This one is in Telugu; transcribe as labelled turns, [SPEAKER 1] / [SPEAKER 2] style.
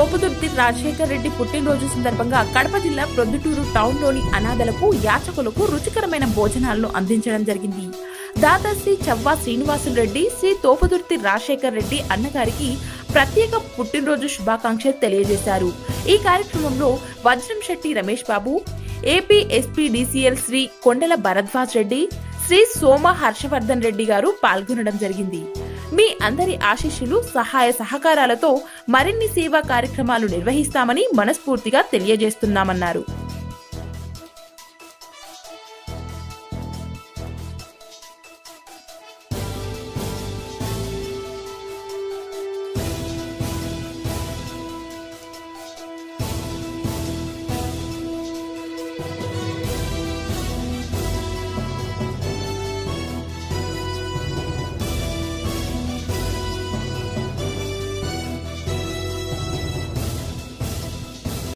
[SPEAKER 1] తోపుదుర్తి రాజశేఖర్ రెడ్డి పుట్టినరోజు సందర్భంగా కడప జిల్లా ప్రొద్దుటూరు టౌన్లోని అనాథలకు, యాచకులకు రుచికరమైన భోజనాలను అందించడం జరిగింది. దాదాశ్రీ చవ్వా శ్రీనివాసులు రెడ్డి, శ్రీ తోపుదుర్తి రాజశేఖర్ రెడ్డి అన్నగారికి ప్రత్యేక పుట్టినరోజు శుభాకాంక్షలు తెలియజేశారు. ఈ కార్యక్రమంలో వజ్రం శెట్టి రమేష్ బాబు, ఏపీ ఎస్పీడీసీఎల్ శ్రీ కొండల భరద్వాజ్ రెడ్డి, శ్రీ సోమ హర్షవర్ధన్ రెడ్డి గారు పాల్గొనడం జరిగింది. మీ అందరి ఆశీస్సులు, సహాయ సహకారాలతో మరిన్ని సేవా కార్యక్రమాలు నిర్వహిస్తామని మనస్ఫూర్తిగా తెలియజేస్తున్నామన్నారు.